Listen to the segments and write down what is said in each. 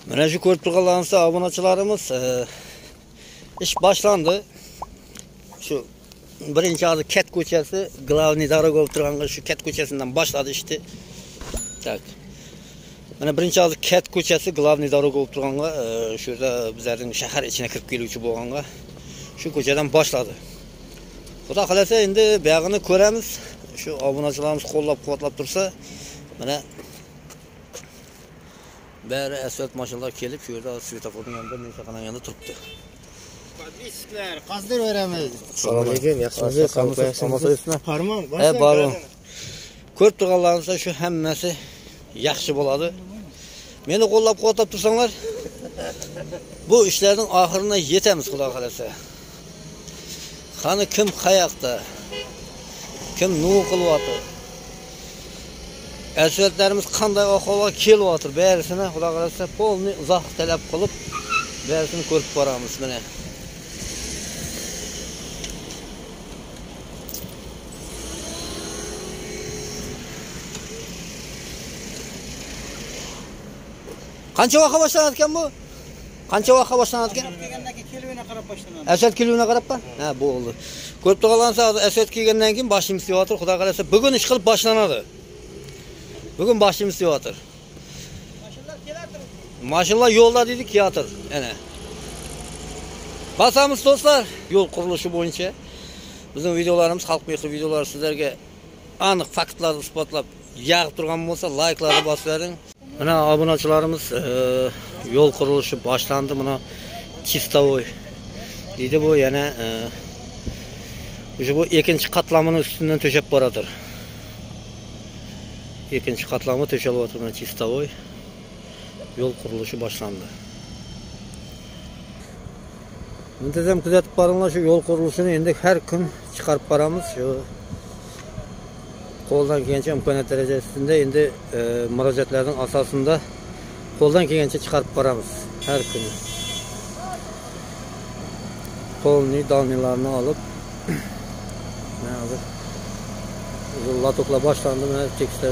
Mana şu ko'rib turganlaringiz obunachilarimiz ish boshlandi. Shu birinchi hozir Ket ko'chasi, Glavniy daraga bo'lib turgan shu Ket ko'chasidan boshladi ishni. Tak. Mana birinchi hozir Ket ko'chasi, Glavniy daraga bo'lib turganga, shu yerda bizlarning shahar ichine kirib keluvchi bo'lganga shu ko'chadan boshladi. Xudo xolasa endi buyog'ini ko'ramiz. Shu obunachilarimiz qo'llab-quvvatlab tursa, mana bari asfalt mashinalar kelib, shu yerda svetoforning yonida nechaqadan yanında turibdi. Podpischilar, qazdir beramiz. Assalomu alaykum, yaxshimisiz? Salomatsizmi? Farmon, bor. Ko'rib turganlaringiz shu hammasi yaxshi bo'ladi. Meni qo'llab-quvvatlab tursanglar, bu ishlarning oxirine yetamiz, xudo xolasa. Qani kim qayoqda? Kim nima qilyapti? Asfaltlarimiz qanday ahvolga kelyapti? Barisini xudo xolasa polni uzoq talab qilib, barisini ko'rib boramiz mana. Qancha vaqt boshlanadi ekan bu? Qancha vaqt boshlanadi ekan? Keluvini qarab boshlanadi. Asfalt keluvini qarabmi? Ha, bo'ldi. Ko'rib turganlarsiz, asfalt kelgandan keyin boshimiz yo'tir, xudo xolasa bugun ish qilib boshlanadi. Bugun boshimiz yo'tir. Mashinalar keladir. Mashinalar yo'lda dedik, yo'tir. Ana. Basamiz do'stlar, yo'l qurilishi bo'yicha bizning videolarimiz, xalq mehri videolar sizlarga aniq faktlarni isbotlab yig'ib turgan bo'lsa, like'larni bosib bering. Mana obunachilarimiz yo'l qurilishi boshlandi. Mana chistovoy deydi bu, yana bu ikkinchi qatlamining ustidan to'shab boradir. İkinci qatlami to'shalyapti, mana chistovoy. Yo'l qurilishi boshlandi. Muntazam kuzatib boringlar, shu yo'l qurilishini endi har kun chiqarib boramiz. Shu qo'ldan kelgancha imkoniyat darajasida endi murojaatlarning asosida qo'ldan kelgancha chiqarib boramiz har kuni. Polni donlarni olib mana hozir latoklar boshlandi, mana tekislar.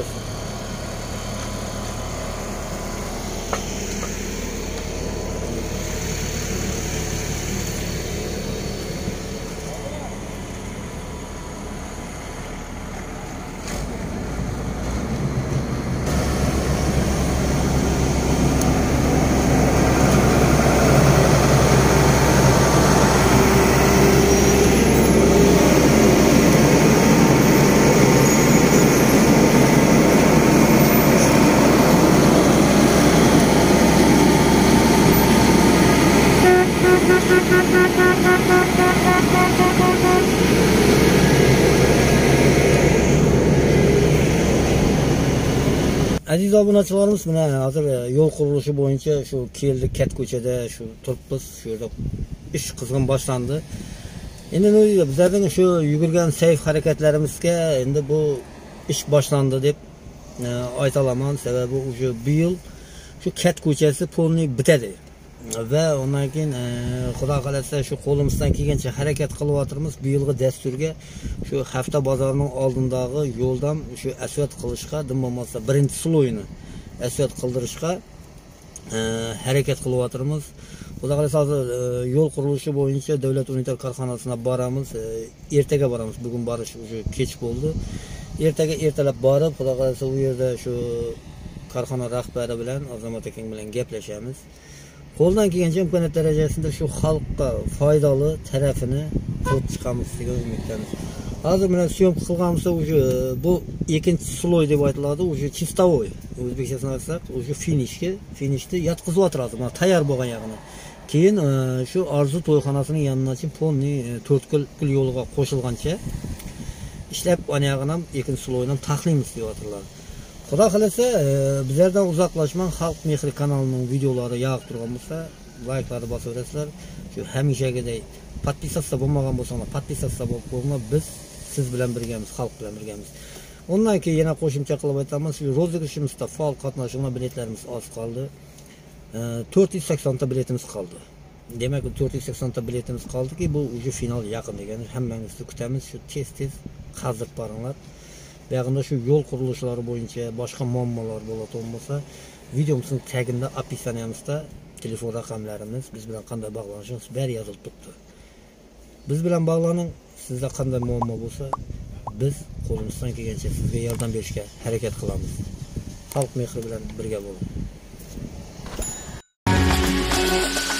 Aziz obunachilarimiz, mana hozir yo'l qurilishi bo'yicha shu keldik, Ket ko'chada shu turibmiz. Shu yerda ish qizg'in boshlandi. Endi bizlarning shu yugurgan sayf harakatlarimizga endi bu ish boshlandi deb ayta olaman. Sababi shu bu yil shu Ket ko'chasi polni bitadi. Va undan keyin xudo xolasa shu qo'limizdan kelgancha harakat qilyapmiz. Bu yilgi dasturga shu hafta bozorining oldindagi yo'ldan shu asfalt qilishga, bo'lmasa birinchi sloyini asfalt qildirishga harakat qilyapmiz. Xudo xolasa hozir yo'l qurilishi bo'yicha davlat unitar korxonasiga boramiz. Ertaga boramiz. Bugun borish уже kech bo'ldi. Ertaga ertalab borib, xudo xolasa u yerda shu korxona rahbari bilan, Azamat akang bilan gaplashamiz. Qo'ldan kelgancha imkoniyat darajasida shu xalqqa foydali tarafini ko'rib chiqamiz degan umiddamiz. Hozir mana syomka qilganimizda bu ikkinchi sloy deb aytiladi, chistovoy. O'zbekchasini aytsak, finishni yotqizyapti hozir, mana tayyor bo'lgan yog'ini. Keyin shu Orzu to'yxonasining yonidan polni 4 kil yo'liga qo'shilgancha ishlab, oyog'ini ham ikkinchi sloyni ham taxlaymiz deyaptilar. Xudo xolasa bizlardan uzoqlashmang, Xalq Mehri kanalining videolari yoqib turgan bo'lsa, like'larni bosib o'tasizlar. Shu hamishagidek podpisatsiya bo'lmagan bo'lsanglar, podpisatsiya bo'lib qo'yinglar. Biz siz bilan birgamiz, xalq bilan birgamiz. Undan keyin yana qo'shimcha qilib aytaman, shu rozig'ishimizda faol qatnashinglar, biletlarimiz oz qoldi. 480 ta biletimiz qoldi. Demak, 480 ta biletimiz qoldiki, bu уже final yaqin degani, hammangizni kutamiz. Shu tez qazib boringlar. Buyog'ida shu yo'l qurilishlari bo'yicha boshqa muammolar bo'ladigan bo'lsa, videomuzun tagında описаниямызda telefon raqamlarimiz, biz bilan qanday bog'lanishingiz bari yozilib turibdi. Biz bilan bog'laning, sizda qanday muammo bo'lsa, biz qo'limizdan kelgancha sizga yordam berishga harakat qilamiz. Xalq mehri bilan birga bo'ling.